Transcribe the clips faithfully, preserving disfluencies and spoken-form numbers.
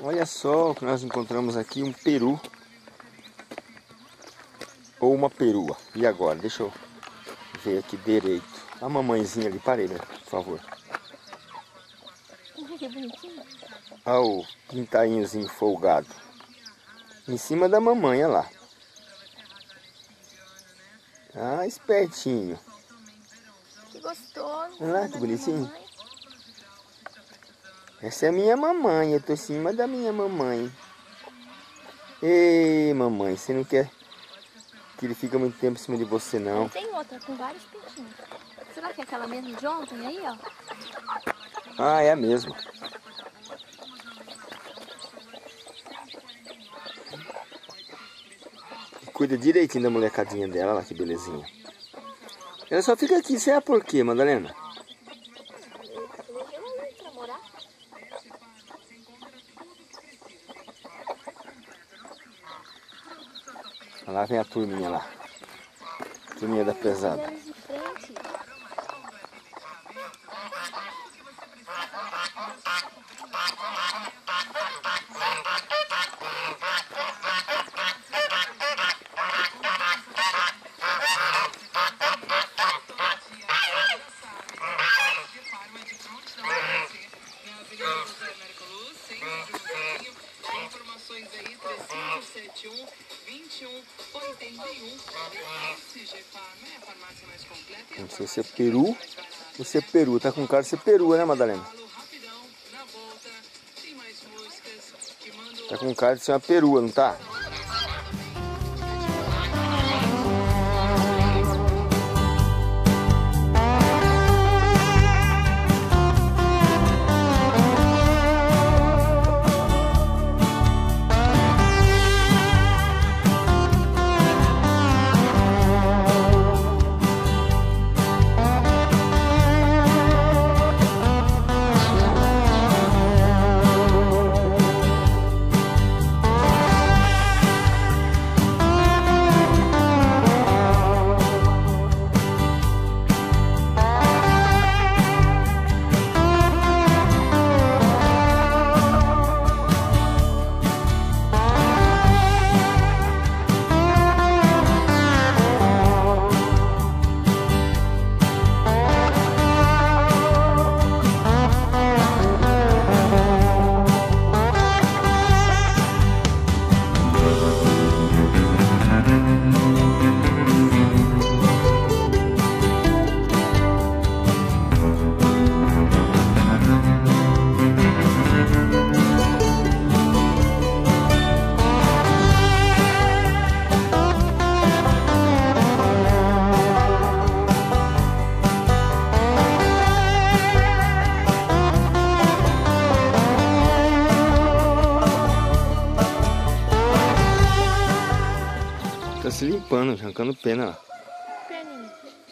Olha só o que nós encontramos aqui, um peru. Ou uma perua. E agora? Deixa eu ver aqui direito. A mamãezinha ali, parei, né? Por favor. Que bonitinho. Olha o pintainhozinho folgado. Em cima da mamãe, olha lá. Ah, espertinho. Que gostoso. Olha lá, que bonitinho. Essa é a minha mamãe, eu tô em cima da minha mamãe. Ei, mamãe, você não quer que ele fique muito tempo em cima de você, não? Tem outra com vários pintinhos. Será que é aquela mesma de ontem aí, ó? Ah, é a mesma. Cuida direitinho da molecadinha dela, olha lá que belezinha. Ela só fica aqui, sabe por quê, Madalena? Lá vem a turminha lá. Turminha da pesada. Não sei se é peru ou se é peru. Tá com cara de ser perua, né, Madalena? Tá com cara de ser uma perua, não tá? Tá se limpando, arrancando pena lá. Perninha.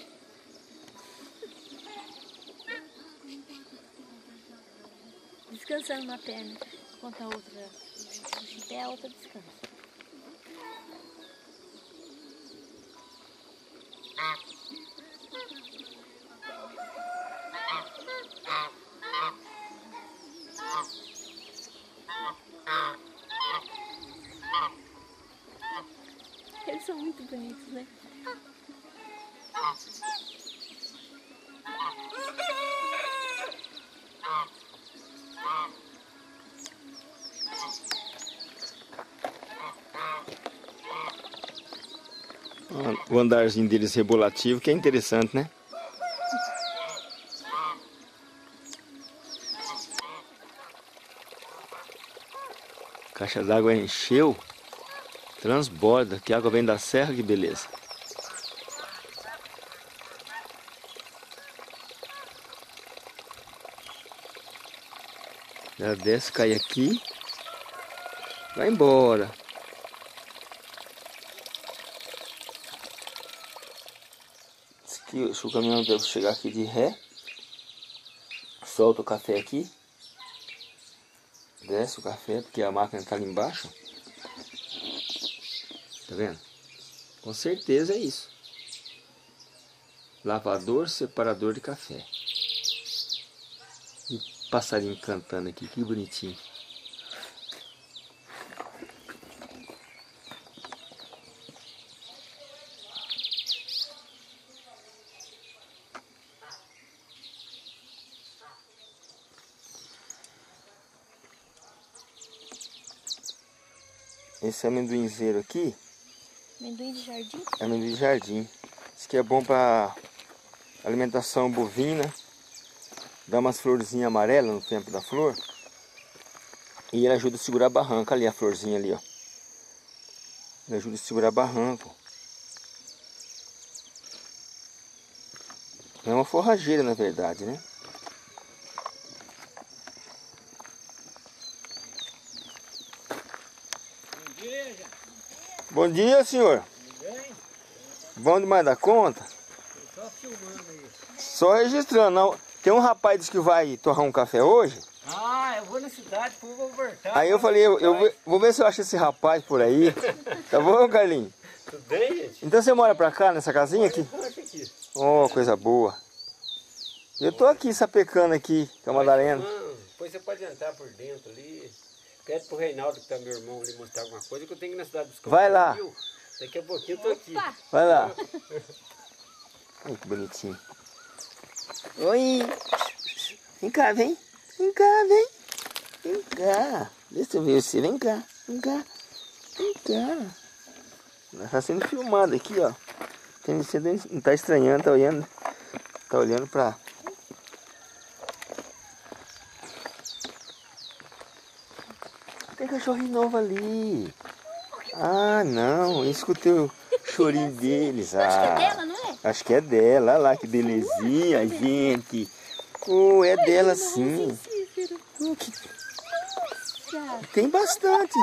Descansando na perna, enquanto a outra em pé, a outra descansa. Eles são muito bonitos, né? O andarzinho deles rebolativo, que é interessante, né? A caixa d'água encheu, transborda, que a água vem da serra, que beleza. Já desce, cai aqui, vai embora. Acho que o caminhão deve chegar aqui de ré. Solta o café aqui. Desce o café, porque a máquina está ali embaixo. Tá vendo? Com certeza é isso. Lavador, separador de café. E passarinho cantando aqui, que bonitinho. esse amendoinzeiro aqui. Amendoim de jardim? Amendoim de jardim. Isso aqui é bom para alimentação bovina. Dá umas florzinhas amarelas no tempo da flor. E ele ajuda a segurar a barranca ali, a florzinha ali, ó. Ele ajuda a segurar barranco. É uma forrageira, na verdade, né? Bom dia, já. Bom dia, senhor. Tudo bem? Bom demais da conta? Só filmando aí. Só registrando. Não. Tem um rapaz que disse que vai torrar um café hoje. Ah, eu vou na cidade, depois vou voltar. Aí eu falei, eu, eu vou- vou ver se eu acho esse rapaz por aí. Tá bom, Carlinhos? Tudo bem, gente? Então você mora pra cá, nessa casinha aqui? Acho aqui. Oh, coisa boa. Eu tô aqui sapecando aqui com a Madalena. Não, depois você pode entrar por dentro ali. Pede pro Reinaldo, que tá meu irmão, ali mostrar alguma coisa, que eu tenho que ir na cidade buscar. Vai um lá. perfil. Daqui a pouquinho eu tô aqui. Opa! Vai lá. Ai, que bonitinho. Oi. Vem cá, vem. Vem cá, vem. Vem cá. Deixa eu ver você. Vem cá. Vem cá. Vem cá. Nós tá sendo filmado aqui, ó. Tem, você não tá estranhando, tá olhando. Tá olhando pra... Tem cachorrinho novo ali. Ah, não. Eu escutei o chorinho deles. Acho que é Ah, dela, não é? acho que é dela. Olha lá que belezinha, gente. Oh, é dela sim. Cícero. Oh, que- Já. Tem bastante.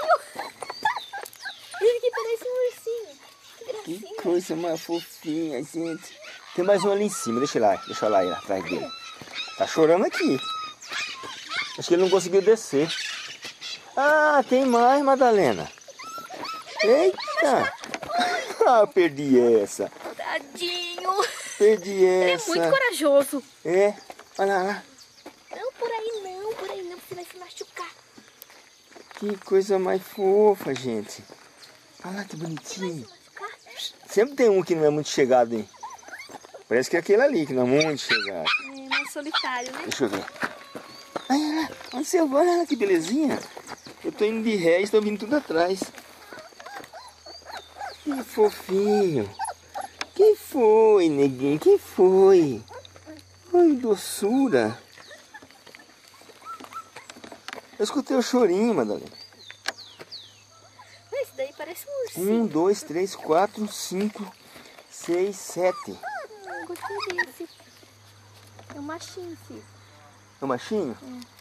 Ele que parece um ursinho. Que Que gracinha. coisa mais fofinha, gente. Tem mais um ali em cima. Deixa eu lá. Deixa eu lá ir atrás dele. Tá chorando aqui. Acho que ele não conseguiu descer. Ah, tem mais, Madalena. Eita. Ah, perdi essa. Tadinho. Perdi Ele é essa. muito corajoso. É. Olha lá, olha lá. Não, por aí não, por aí não, você vai se machucar. Que coisa mais fofa, gente. Olha lá que Vai bonitinho. se machucar. Sempre tem um que não é muito chegado, hein? Parece que é aquele ali que não é muito chegado. É mais solitário, né? Deixa eu ver. Ai, olha lá. Onde você vai? Olha lá que belezinha. Eu tô indo de ré e estão vindo tudo atrás. Que fofinho. Que foi, neguinho? Que foi? Ai, doçura. Eu escutei o chorinho, Madalena. Esse daí parece um ursinho. Um, dois, três, quatro, cinco, seis, sete. Ah, eu gostei desse. É um machinho, Cícero. É o machinho?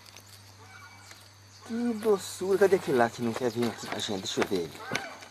Que doçura. Cadê aquele lá que não quer vir aqui com a gente? Deixa eu ver ele.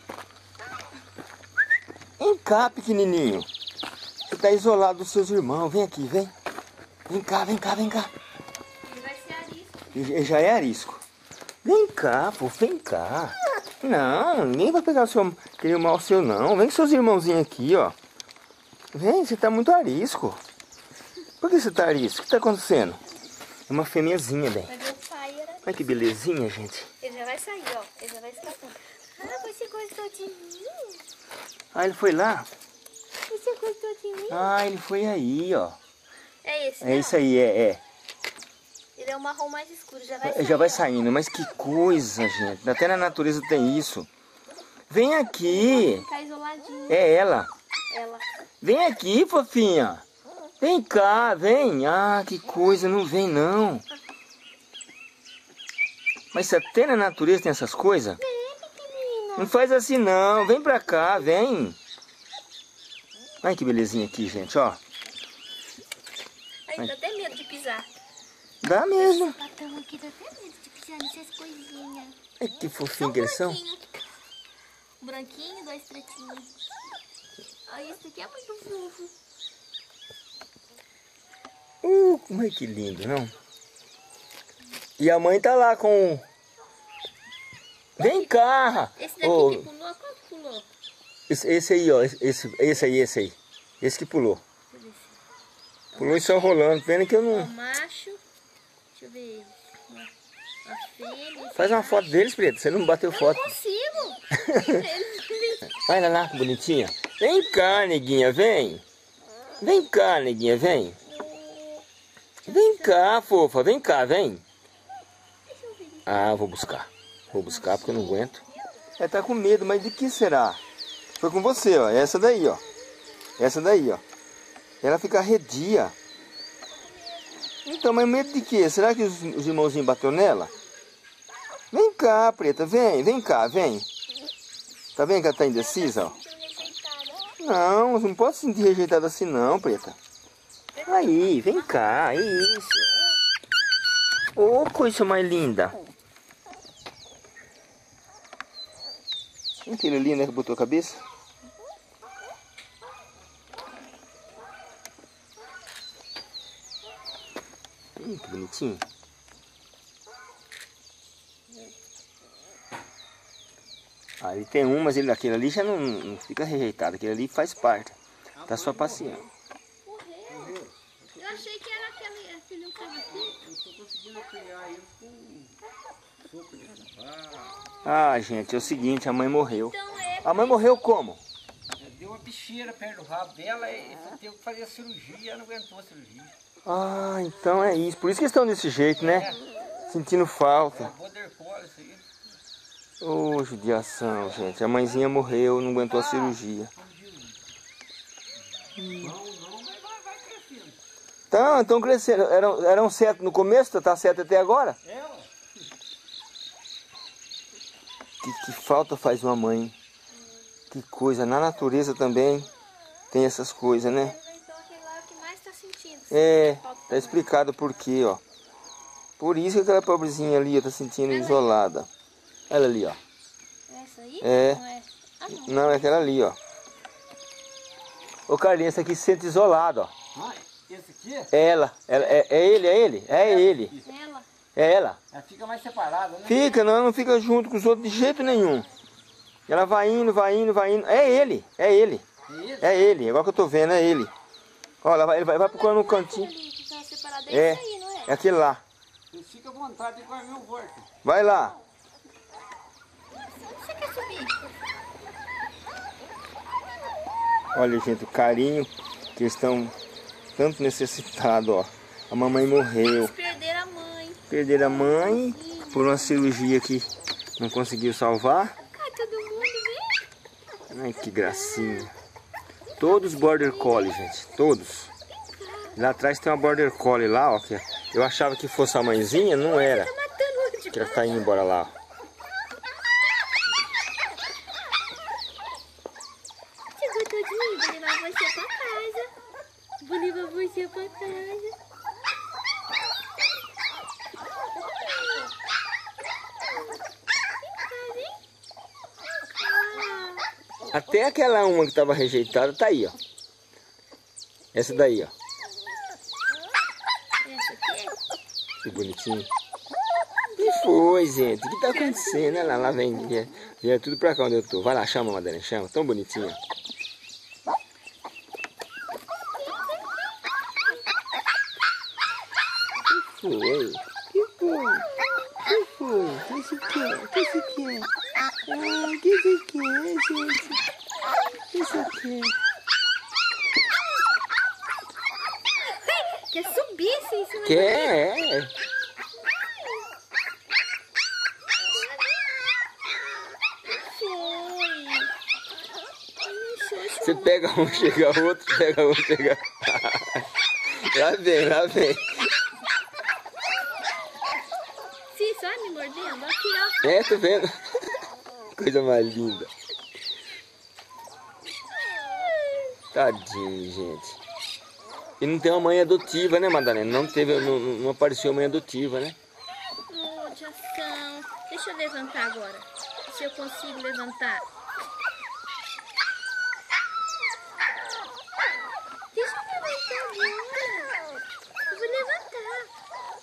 Vem cá, pequenininho. Você tá isolado dos seus irmãos. Vem aqui, vem. Vem cá, vem cá, vem cá. Ele vai ser arisco. Ele já é arisco. Vem cá, pô, vem cá. Não, ninguém vai pegar o seu, querer mal o seu, não. Vem com seus irmãozinhos aqui, ó. Vem, você tá muito arisco. Por que você tá arisco? O que tá acontecendo? É uma fêmeazinha, bem. Vai ver o pai era... Olha que belezinha, gente. Ele já vai sair, ó. Ele já vai escapando. Ah, você gostou de mim? Ah, ele foi lá? Você gostou de mim? Ah, ele foi aí, ó. É esse, É não? isso aí, é, é. Ele é um marrom mais escuro, já vai sair. Já vai ó. saindo, mas que coisa, gente. Até na natureza tem isso. Vem aqui. Ficar isoladinho. É ela. Ela. Vem aqui, fofinha. Vem cá, vem. Ah, que coisa, não vem não. Mas se até na natureza tem essas coisas? Vem, pequenina. Não faz assim não. Vem pra cá, vem. Olha que belezinha aqui, gente, ó. Ai, dá até medo de pisar. Dá mesmo. Patão aqui dá até medo de pisar nessas coisinhas. Olha que Só fofinho um que eles são. branquinho. Um branquinho e dois pretinhos. Ai, esse aqui é muito fofo. Uh, como é que lindo, não? E a mãe tá lá com... Vem cá! Esse daqui Ô, que pulou, qual que pulou? esse, esse aí, ó. Esse, esse aí, esse aí. Esse que pulou. Deixa eu ver se... Pulou e só rolando. Pena que eu Ó, não... macho. Deixa eu ver. Uma, uma fêmea. esse Faz uma macho. foto deles, Preto. Você não bateu Eu foto. não consigo. Eles- Olha lá, que bonitinha. Vem cá, neguinha, vem. Vem cá, neguinha, vem. Vem cá, fofa. Vem cá, vem. Deixa eu ver. Ah, vou buscar. Vou buscar porque eu não aguento. Ela tá com medo, mas de que será? Foi com você, ó. Essa daí, ó. Essa daí, ó. Ela fica arredia. Então, mas medo de quê? Será que os, os irmãozinhos bateu nela? Vem cá, Preta, vem, vem cá, vem. Tá vendo que ela tá indecisa, ó? Não, você não pode se sentir rejeitada assim não, Preta. Aí, vem cá, é isso. Ô, oh, coisa mais linda. Mentira linda que botou a cabeça. Hum, que bonitinho. Ali tem um, mas ele, aquele ali já não, não fica rejeitado. Aquele ali faz parte. Tá só passeando. Morreu? Eu achei que era aquele filho que estava aqui. Eu tô conseguindo criar ele com sopa de cavalo. Ah, gente, é o seguinte, a mãe morreu. Então é. A mãe morreu como? Deu uma bicheira perto do rabo dela e teve que fazer a cirurgia, ela não aguentou a cirurgia. Ah, então é isso. Por isso que eles estão desse jeito, né? Sentindo falta. É border collie isso aí. Ô, oh, judiação, gente. A mãezinha morreu, não aguentou a cirurgia. Não, não, mas vai, vai crescendo. Então, então crescendo. Eram, eram sete no começo, tá sete até agora? É, ó. Que, que falta faz uma mãe. Que coisa. Na natureza também tem essas coisas, né? Então aquele lá é o que mais tá sentindo. É, tá explicado por quê, ó. Por isso que aquela pobrezinha ali ó, tá sentindo isolada. Ela ali, ó. Essa aí? É. Não é? Ah, não. Não, é aquela ali, ó. Ô, Carlinhos, essa aqui se sente isolado, ó. Ah, esse aqui? Ela. ela é, é ele, é ele? É ele. Ela. É ela. Ela fica mais separada, né? Fica, não, ela não fica junto com os outros de jeito nenhum. Ela vai indo, vai indo, vai indo. É ele, é ele. É ele? É ele, agora que eu tô vendo, é ele. Ó, ela vai, ele vai, vai procurando um cantinho. Ali que tá separado É, é isso aí, não é? é aquele lá. Você fica à vontade de comer o vorto. Vai lá. Onde você quer subir? Olha, gente, o carinho que eles estão tanto necessitados, ó. A mamãe morreu. Eles perderam a mãe. Perderam a mãe por uma cirurgia que não conseguiu salvar. Ai, todo mundo vem. Ai, que gracinha. Todos border collie, gente. Todos. Lá atrás tem uma border collie lá, ó. Que eu achava que fosse a mãezinha, não era. Tá matando o de Que ela tá indo embora lá, ó. Você gostou de mim? Vou levar você pra casa. Vou levar você pra casa. Até aquela uma que tava rejeitada tá aí, ó. Essa daí, ó. Essa aqui? Que bonitinho. Que foi, gente? O que tá acontecendo? Olha lá, lá vem. Vem, vem tudo pra cá onde eu tô. Vai lá, chama, Madalena, chama. Tão bonitinha. Que foi? Que foi? Que foi? O que você quer? O que você quer? Ah, o que você quer, gente? O que você quer? Quer subir assim em cima de mim? Quer? Você pega um, chega outro, pega um, chega. Lá vem, lá vem. Sim, só me mordendo. Aqui, ó. É, tô vendo. Coisa mais linda. Tadinho, gente. E não tem uma mãe adotiva, né, Madalena? Não teve, não, não apareceu mãe adotiva, né? Oh, Jação. Deixa eu levantar agora. Se eu consigo levantar. Deixa eu levantar agora. Eu vou levantar.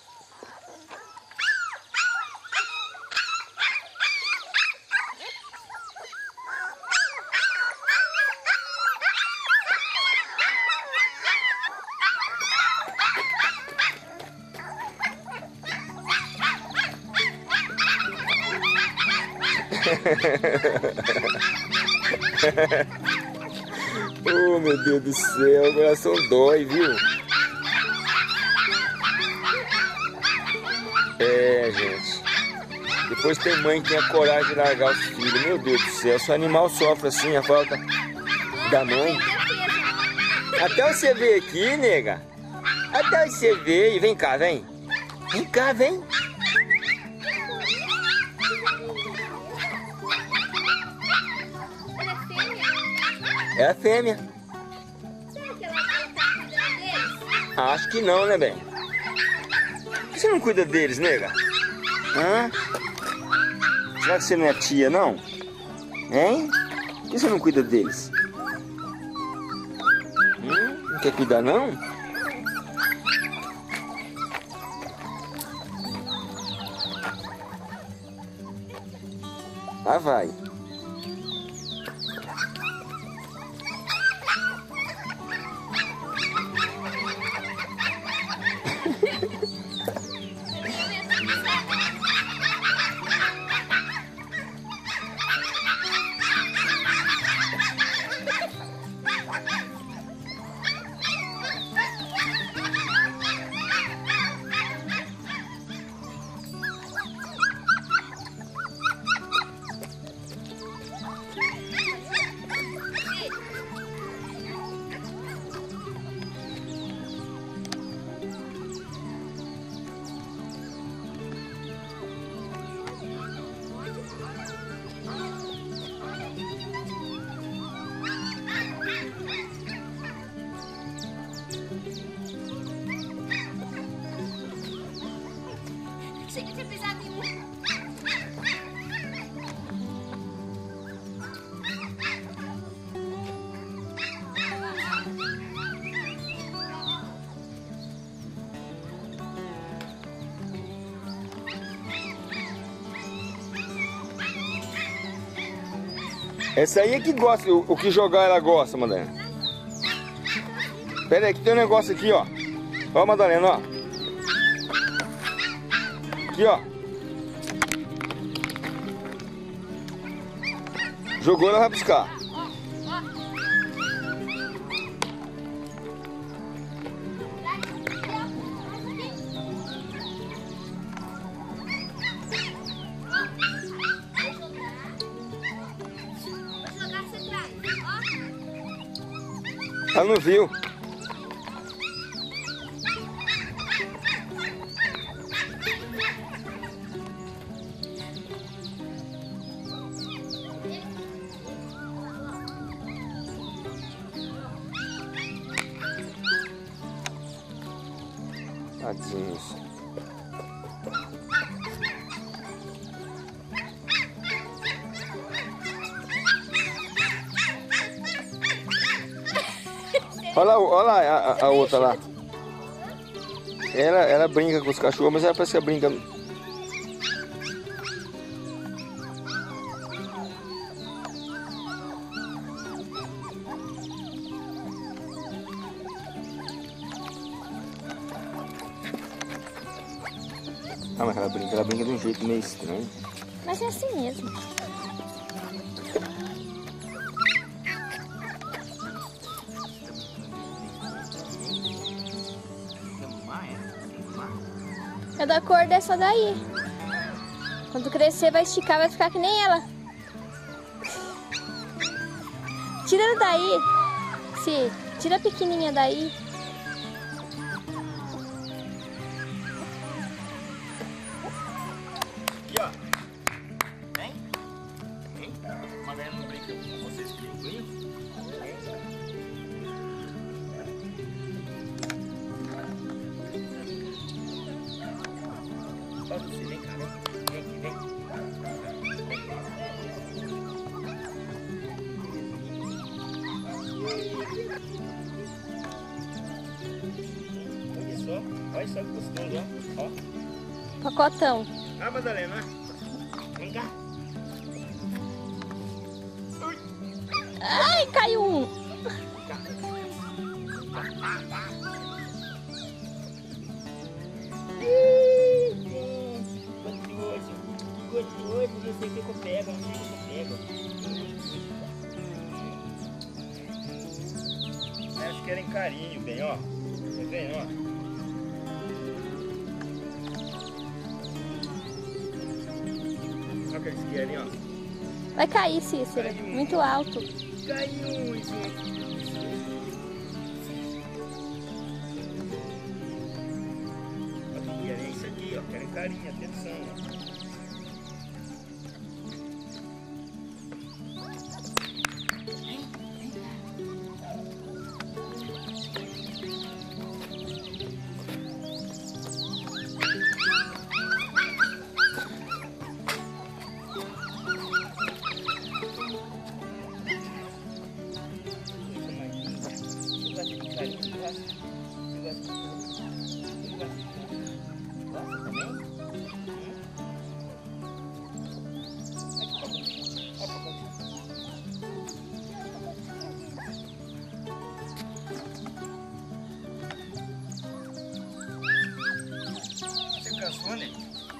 Oh, meu Deus do céu, o coração dói, viu? É, gente. Depois tem mãe que tem a coragem de largar os filhos. Meu Deus do céu, se o animal sofre assim, a falta da mãe. Até você veio aqui, nega. Até você veio. Vem cá, vem. Vem cá, vem. É a fêmea. Será que ela tá cuidando deles? Acho que não, né, bem? Por que você não cuida deles, nega? Hã? Será que você não é tia, não? Hein? Por que você não cuida deles? Hum? Não quer cuidar, não? Lá vai. Achei que tinha pisado em um. Essa aí é que gosta, o, o que jogar ela gosta, Madalena. Pera aí, que tem um negócio aqui, ó. Ó, Madalena, ó. Aqui, ó. Jogou, ela vai buscar. Ela não viu. Tadinhos. Olha lá, olha lá a, a outra lá. Ela, ela brinca com os cachorros, mas ela parece que brinca. Ah, mas ela brinca, ela brinca de um jeito meio estranho. Mas é assim mesmo. É da cor dessa daí. Quando crescer vai esticar, vai ficar que nem ela. Tira ela daí. Se tira a pequenininha daí. Aqui, ó. Vem. Vem. A Madalena não brinca com vocês que brincam. Pode você, vem cá, vem. Vem aqui, vem. Olha só, olha só que gostoso, ó. Ó. Pacotão. Ah, Madalena, vem cá. Ui. Ai, caiu um. Gostoso, não sei o que eu pego, não sei o que eu pego. Elas querem carinho, bem, ó. Tá vendo, ó? que eles querem, ó. Vai cair, Cícero. Muito alto. Caiu, gente. Querem isso aqui, ó. Querem carinho, atenção, ó. Você cansou, né?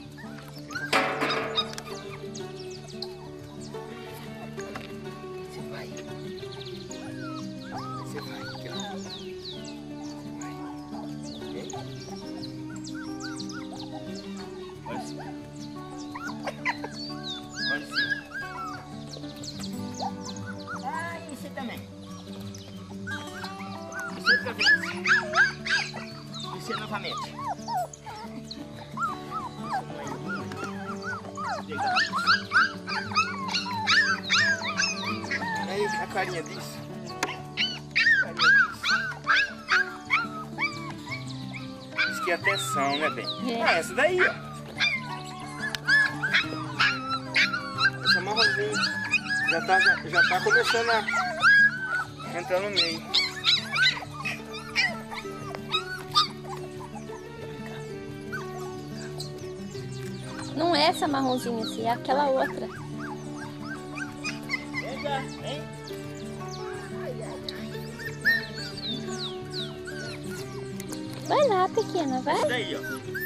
Você vai. Você vai aqui, ó. Olha assim. Olha assim. Ah, e você também. E você outra vez. E você novamente. Aí, a carinha disso. A carinha disso. Diz que é atenção, né, bem? É. Ah, essa daí, ó. Essa marronzinha. Já tá, já, já tá começando a entrar no meio. Não é essa marronzinha assim, é aquela outra. Vem cá, vem. Vai lá, pequena, vai. Essa daí, ó.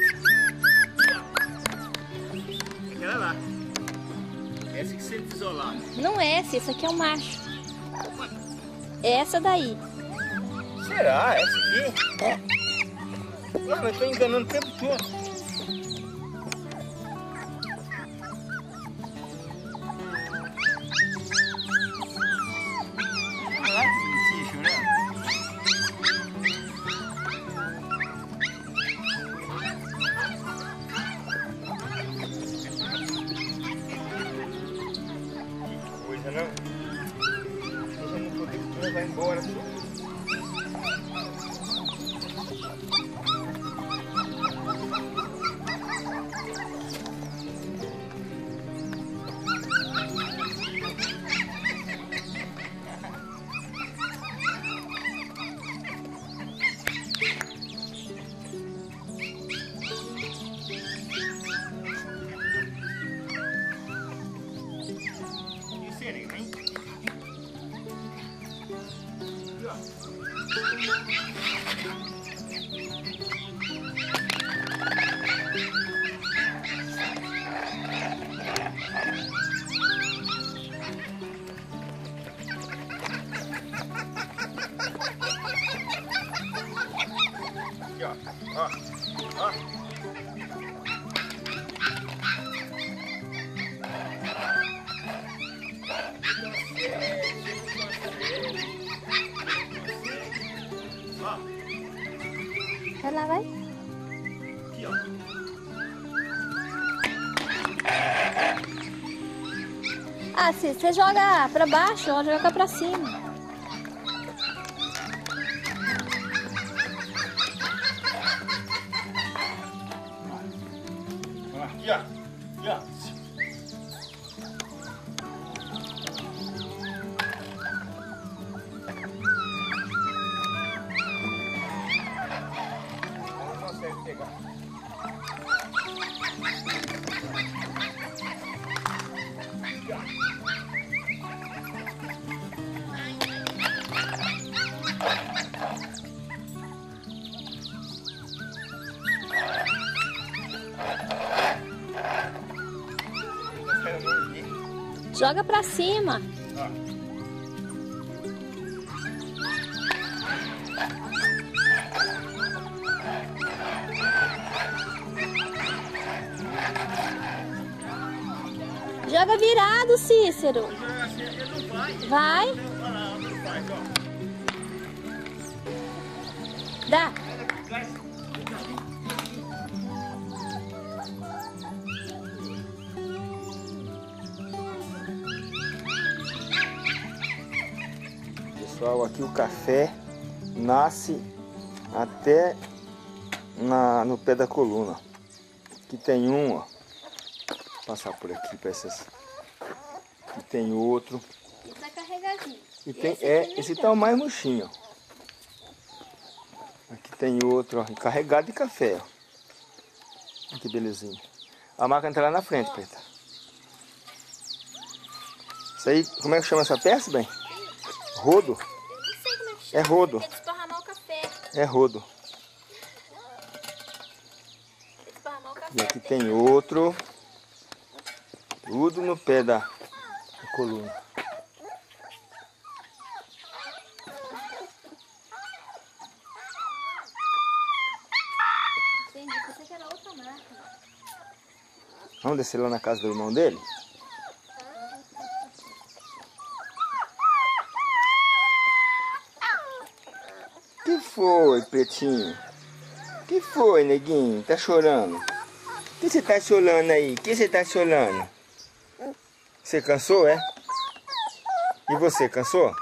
Aquela lá. Essa que você isolar. Não é essa, esse aqui é o macho. É essa daí. Será? Essa aqui? É. Ué, mas eu tô enganando o tempo todo. Olha lá que bicho, né? Que coisa, não? Deixa eu não poder levar embora. Aqui, ó. Ó. Ó. Ó. Vai lá, vai. Aqui, ó. Ah, se você joga pra baixo, ou joga pra cima. Aqui, ó. Aqui, ó. Não consegue pegar. Aqui, ó. Joga pra cima. Ó. Joga virado, Cícero. Vai. Dá. Pessoal, aqui o café nasce até na, no pé da coluna. Aqui tem um, ó. Vou passar por aqui para essas. Aqui tem outro. E tá carregadinho. E tem, esse é, esse tá o mais murchinho, ó. Aqui tem outro, ó, carregado de café, ó. Olha que belezinha. A máquina tá lá na frente, Preta. Isso aí, como é que chama essa peça, bem? Rodo? Eu não sei como é que chama. É rodo. É desparramar o café. É rodo. É desparramar o café. E aqui tem outro. Tudo no pé da, da coluna. Entendi, pensei que era outra máquina. Vamos descer lá na casa do irmão dele? Que foi, Pretinho? Que foi, neguinho? Tá chorando? O que você tá chorando aí? O que você tá chorando? Você cansou, é? E você, cansou?